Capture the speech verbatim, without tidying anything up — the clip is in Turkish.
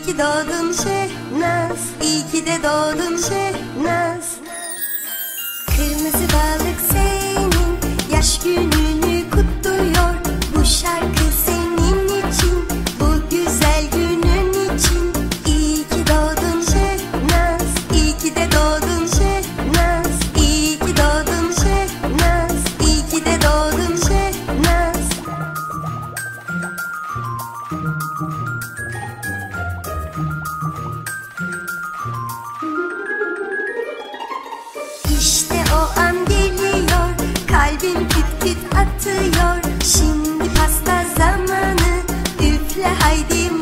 ki doğdun Şehnaz, iyi ki de doğdun Şehnaz. Kırmızı balık senin yaş gününü kutluyor. Bu şarkı senin için, bu güzel günün için. İyi ki doğdun Şehnaz, iyi ki de doğdun Şehnaz. İyi ki doğdun Şehnaz, iyi ki de doğdun Şehnaz. İşte o an geliyor, kalbim küt küt atıyor. Şimdi pasta zamanı, üfle haydi